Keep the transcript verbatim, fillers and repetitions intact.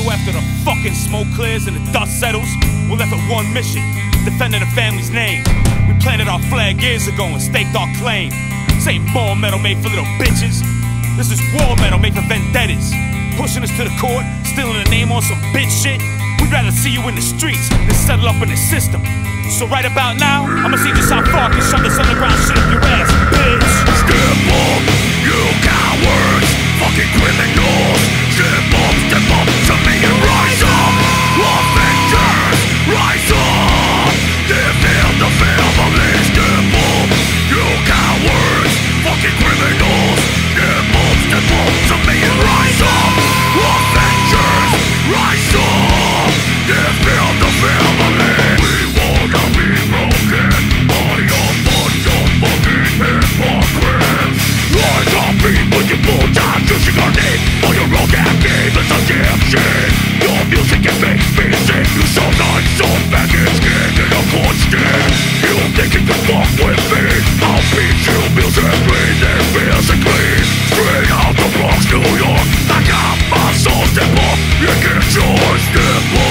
So after the fucking smoke clears and the dust settles, we're left with one mission, defending the family's name. We planted our flag years ago and staked our claim. This ain't ball metal made for little bitches. This is war metal made for vendettas. Pushing us to the court, stealing a name on some bitch shit. We'd rather see you in the streets than settle up in the system. So right about now, I'ma see just how far I can shove this underground shit up your ass, bitch. Step up, you cowards, fucking criminals. Step up, step up to me and rise up. Avengers, rise up. Defend the family. Step up, you cowards, fucking criminals. Step up, step up to me and rise up. Avengers, rise up. Defend the family. We wanna be broken by a bunch of fucking hypocrites. Rise up, people, you full time choosing our name. All your wrong and game is a damn shit. Your music and makes me sick. You so nice, so faggot skin in a constant. You think you can fuck with me? I'll beat you musically, then physically. Straight out the Bronx, New York. I got my soul, step up, you get yours, step up.